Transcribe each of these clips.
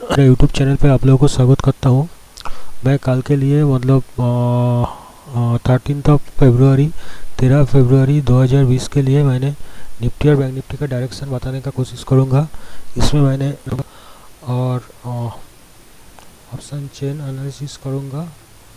मेरे YouTube channel पे आप लोगों को स्वागत करता हूँ। मैं कल के लिए मतलब 13 फरवरी 13 फरवरी 2020 के लिए मैंने निफ्टी और बैंक निफ्टी का डायरेक्शन बताने का कोशिश करूँगा। इसमें मैंने और ऑप्शन चेन एनालिसिस करूँगा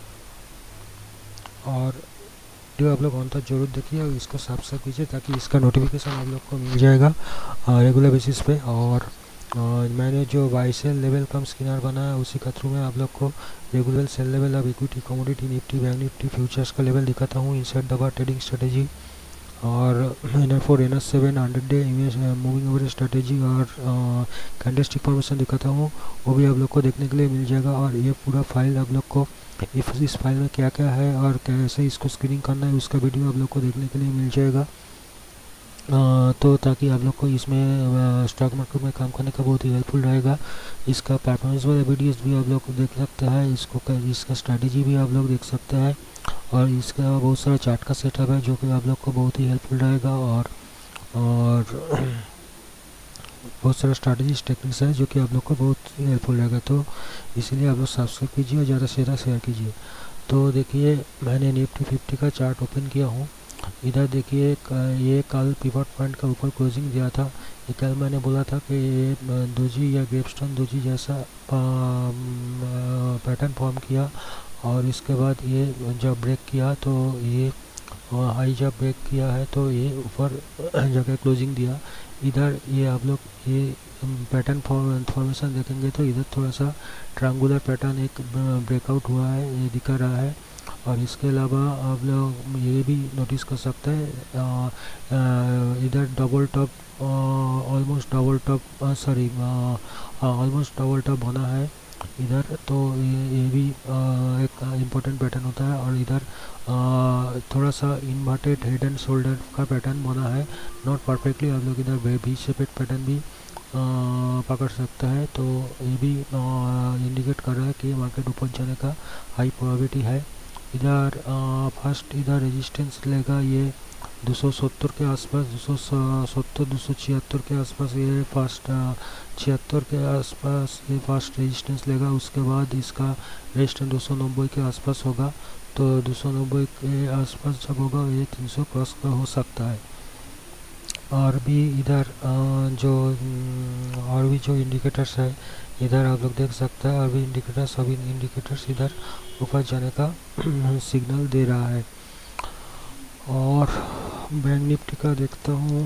और वीडियो आप लोग अंत तक जरूर देखिए और इसको सब्सक्राइब कीजिए ताकि इसका नोटिफिकेशन आप लोग को मिल जाएगा रेगुलर बेसिस पे। और मैंने जो buy sell level cum screener बनाया उसी का थ्रू में आप लोग को regular sell level of equity commodity Nifty bank Nifty futures का लेवल दिखाता हूँ inside the bar trading strategy और NR4 NR7 100 day moving average strategy और कैंडलस्टिक फॉर्मेशन दिखाता हूँ, वो भी आप लोग को देखने के लिए मिल जाएगा। और ये पूरा फाइल आप लोग को इस फाइल में क्या क्या है और कैसे इसको स्क्रीनिंग करना है उसका वीडियो आप लोग को देखने के लिए मिल जाएगा। तो ताकि आप लोग को इसमें स्टॉक मार्केट में काम करने का बहुत ही हेल्पफुल रहेगा। इसका परफॉर्मेंस वाला वीडियोस भी आप लोग देख सकते हैं, इसका स्ट्रेटेजी भी आप लोग देख सकते हैं और इसका बहुत सारा चार्ट का सेटअप है जो कि आप लोग को बहुत ही हेल्पफुल रहेगा। और बहुत सारा स्ट्रैटेजीज टेक्निक्स है जो कि आप लोग को बहुत ही हेल्पफुल रहेगा। तो इसीलिए आप लोग सब्सक्राइब कीजिए और ज़्यादा से ज़्यादा शेयर कीजिए। तो देखिए मैंने निफ्टी 50 का चार्ट ओपन किया हूँ। इधर देखिए ये कल पिवट पॉइंट का ऊपर क्लोजिंग दिया था। ये कल मैंने बोला था कि ये दोजी या ग्रेपस्टोन दोजी जैसा पैटर्न फॉर्म किया और इसके बाद ये जब ब्रेक किया तो ये हाई जब ब्रेक किया है तो ये ऊपर जगह क्लोजिंग दिया। इधर ये आप लोग ये पैटर्न फॉर्मेशन देखेंगे तो इधर थोड़ा सा ट्रायंगुलर पैटर्न एक ब्रेकआउट हुआ है, ये दिखा रहा है। और इसके अलावा आप लोग ये भी नोटिस कर सकते हैं इधर double top almost double top almost double top बना है इधर। तो ये भी एक इम्पोर्टेंट पैटर्न होता है। और इधर थोड़ा सा इन्वर्टेड हेड एंड शोल्डर का पैटर्न बना है, नॉट परफेक्टली। आप लोग इधर वी शेपेड पैटर्न भी पकड़ सकता है। तो ये भी इंडिकेट कर रहा है कि मार्केट ऊपर जाने का हाई प्रोबेबिलिटी है। इधर फर्स्ट इधर रेजिस्टेंस लेगा ये 270 के आसपास, 270 276 के आसपास ये फर्स्ट 76 के आसपास ये फर्स्ट रेजिस्टेंस लेगा। उसके बाद इसका रेजिस्टेंस 290 के आसपास होगा। तो 290 के आसपास जब होगा ये 300 क्रॉस का हो सकता है। और भी इधर और भी जो इंडिकेटर्स है इधर आप लोग देख सकते हैं। और भी इंडिकेटर्स सभी इंडिकेटर्स इधर ऊपर जाने का सिग्नल दे रहा है। और बैंक निफ्टी का देखता हूँ।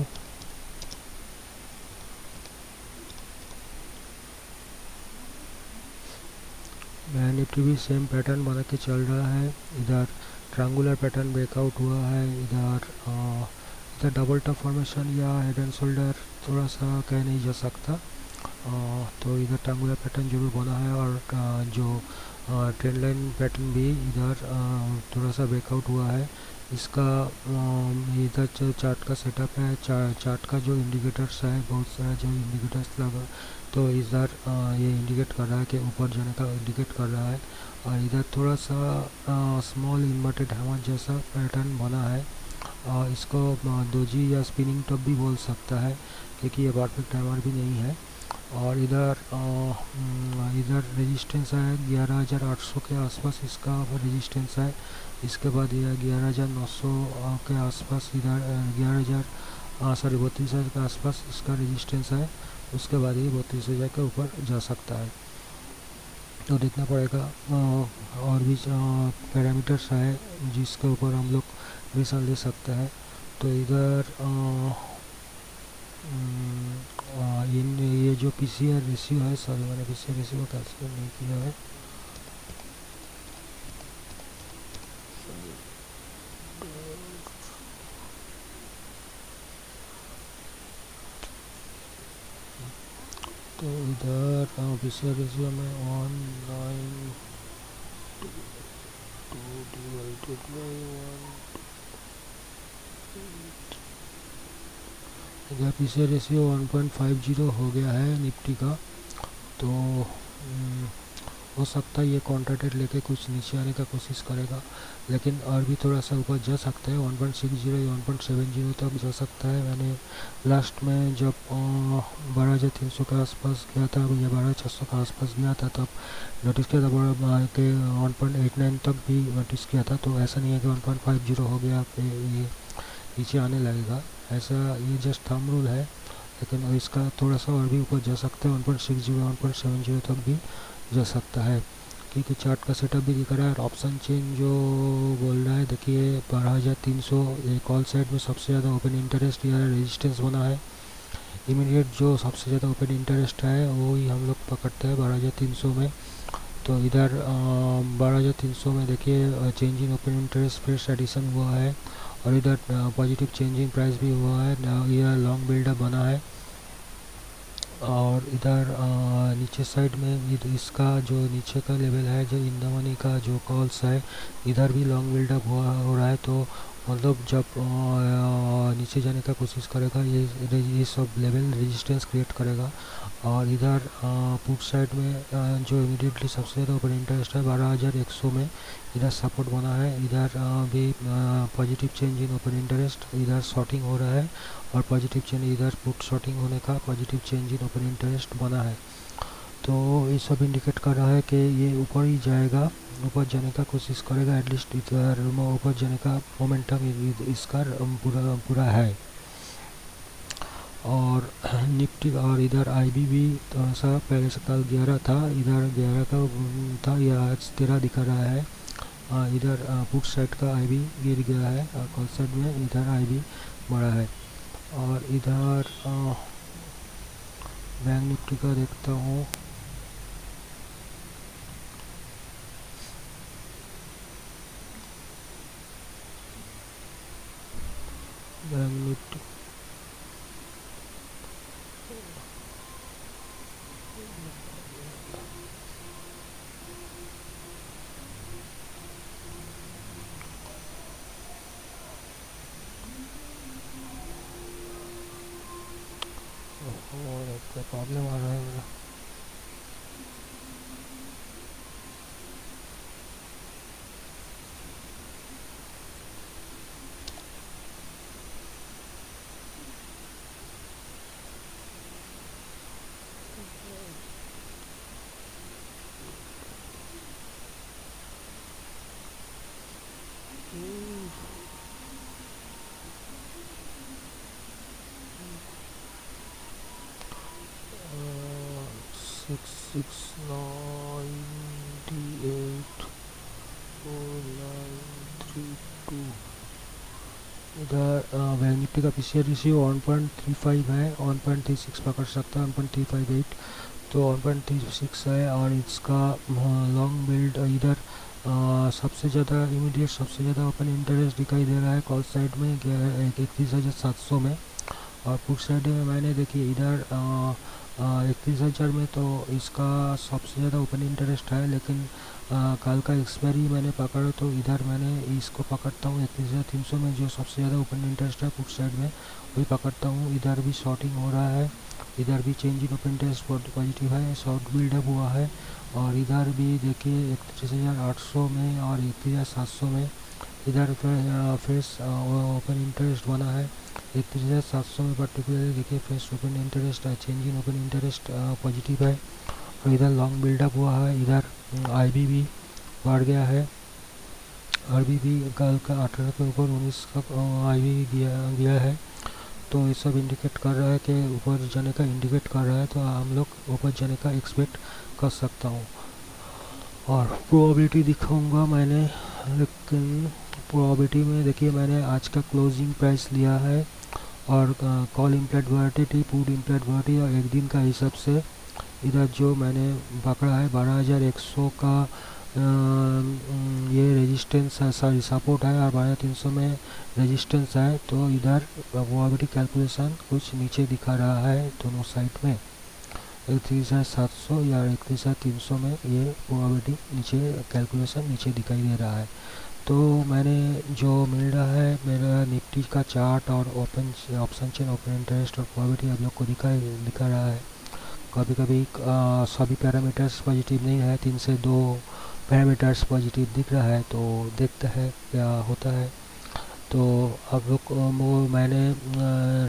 बैंक निफ्टी भी सेम पैटर्न बना के चल रहा है। इधर ट्रायंगुलर पैटर्न ब्रेकआउट हुआ है। इधर डबल टॉप फॉर्मेशन या हेड एंड शोल्डर थोड़ा सा कह नहीं जा सकता। तो इधर ट्रायंगुलर पैटर्न जरूर बना है। और जो ट्रेंड लाइन पैटर्न भी इधर थोड़ा सा ब्रेकआउट हुआ है। इसका इधर जो चार्ट का सेटअप है, चार्ट का जो इंडिकेटर्स है बहुत सारा जो इंडिकेटर्स लगा तो इधर ये इंडिकेट कर रहा है कि ऊपर जाने का इंडिकेट कर रहा है। और इधर थोड़ा सा स्मॉल इन्वर्टेड हैमर जैसा पैटर्न बना है। इसको दोजी या स्पिनिंग टॉप भी बोल सकता है क्योंकि ये परफेक्ट हैमर भी नहीं है। और इधर रेजिस्टेंस है 11,800 के आसपास इसका रेजिस्टेंस है। इसके बाद ये 11,900 के आसपास इधर 32,000 के आसपास इसका रेजिस्टेंस है। उसके बाद ये 32,000 के ऊपर जा सकता है। तो देखना पड़ेगा। और भी पैरामीटर्स है जिसके ऊपर हम लोग डिसीजन ले सकते हैं। तो इधर ये जो पीसीआर रेशियो है, सॉरी मैंने पीसीआर रेशियो को कैलकुलेट नहीं किया है। तो इधर पीसीआर रेशियो में 192 डिवाइडेड बाई 1, इधर पीसीआर रेशियो 1.50 हो गया है निफ्टी का। तो हो सकता है ये काउंटर लेके कुछ नीचे आने का कोशिश करेगा, लेकिन और भी थोड़ा सा ऊपर जा सकता है। 1.60 या 1.70 तक जा सकता है। मैंने लास्ट में जब 12,300 के आसपास गया था या 12,600 के आसपास गया था तब नोटिस किया था बड़ा के 1.89 तक भी नोटिस किया था। तो ऐसा नहीं है कि 1.50 हो गया कि ये नीचे आने लगेगा, ऐसा ये जस्ट थंब रूल है। लेकिन इसका थोड़ा सा और भी ऊपर जा सकता है, 1.60 1.70 तक भी जा सकता है, क्योंकि चार्ट का सेटअप भी दिख रहा है। और ऑप्शन चेन जो बोल रहा है, देखिए 12,300 कॉल साइड में सबसे ज़्यादा ओपन इंटरेस्ट या रेजिस्टेंस बना है। इमीडिएट जो सबसे ज़्यादा ओपन इंटरेस्ट है वो ही हम लोग पकड़ते हैं 12,300 में। तो इधर 12,300 में देखिए change in open interest fresh addition हुआ है, और इधर पॉजिटिव चेंजिंग प्राइस भी हुआ है। इधर लॉन्ग बिल्डअप बना है, और इधर नीचे साइड में इसका जो नीचे का लेवल है, जो इन द मनी का जो कॉल्स है, इधर भी लॉन्ग बिल्डअप हो रहा है। तो मतलब जब नीचे जाने का कोशिश करेगा ये सब लेवल रेजिस्टेंस क्रिएट करेगा। और इधर पुट साइड में जो इमीडिएटली सबसे ज़्यादा ओपन इंटरेस्ट है 12,100 में, इधर सपोर्ट बना है। इधर भी positive change in open interest, इधर शॉर्टिंग हो रहा है, और पॉजिटिव चेंज इधर पुट शॉर्टिंग होने का positive change in open interest बना है। तो ये सब इंडिकेट कर रहा है कि ये ऊपर ही जाएगा, ऊपर जाने का कोशिश करेगा। एटलीस्ट इधर ऊपर जाने का मोमेंटम इसका पूरा है। और निफ्टी और इधर आईबी भी थोड़ा सा पहले से कल 11 था, इधर 11 का था, या आज 13 दिखा रहा है। इधर पुट साइड का आईबी गिर गया है, कॉल साइड में इधर आईबी बढ़ा है। और इधर बैंक निफ्टी का देखता हूँ। बैंक निफ्टी प्रॉब्लम आ रहा है मेरा। Six six 98 4932। इधर बैंक निफ्टी का पीसीआर रेशियो 1.35 है, 1.36 पकड़ सकता है, 1.358 तो 1.36 है। और इसका लॉन्ग बिल्ड इधर सबसे ज़्यादा इमीडिएट सबसे ज़्यादा ओपन इंटरेस्ट दिखाई दे रहा है कॉल साइड में 31,700 में। और पुट साइड में मैंने देखिए इधर 31,000 में तो इसका सबसे ज़्यादा ओपन इंटरेस्ट है, लेकिन कल का एक्सपायरी मैंने पकड़ा तो इधर मैंने इसको पकड़ता हूँ 31,300 में, जो सबसे ज़्यादा ओपन इंटरेस्ट है पुट साइड में वही पकड़ता हूँ। इधर भी शॉर्टिंग हो रहा है, इधर भी change in open interest positive है, शॉर्ट बिल्डअप हुआ है। और इधर भी देखिए 31,800 में और 31,700 में इधर फ्रेश ओपन इंटरेस्ट बना है। 31,700 में पर्टिकुलरली देखिए fresh open interest change in open interest positive है, और इधर लॉन्ग बिल्डअप हुआ है। इधर आईबी भी बढ़ गया है, आरबी भी कल का 18 के ऊपर 19 का आईबी गया है। तो ये सब इंडिकेट कर रहा है कि ऊपर जाने का इंडिकेट कर रहा है, तो हम लोग ऊपर जाने का एक्सपेक्ट कर सकता हूँ। और प्रोबेबिलिटी दिखाऊंगा मैंने, लेकिन प्रोबेबिलिटी में देखिए मैंने आज का क्लोजिंग प्राइस लिया है, और call implied volatility, put implied volatility और एक दिन का हिसाब से इधर जो मैंने पकड़ा है 12,100 का ये रेजिस्टेंस है, सॉरी सपोर्ट है, और 12,300 में रेजिस्टेंस है। तो इधर प्रोबेबिलिटी कैलकुलेशन कुछ नीचे दिखा रहा है दोनों साइड में, 31,700 या 31,300 में ये प्रोबेबिलिटी नीचे कैलकुलेशन नीचे दिखाई दे रहा है। तो मैंने जो मिल रहा है मेरा निफ्टी का चार्ट और ऑप्शन चेन ओपन इंटरेस्ट और प्रोबेबिलिटी आप लोग को दिखा रहा है। कभी कभी सभी पैरामीटर्स पॉजिटिव नहीं है, 3 से 2 पैरामीटर्स पॉजिटिव दिख रहा है, तो देखते हैं क्या होता है। तो आप लोग वो मैंने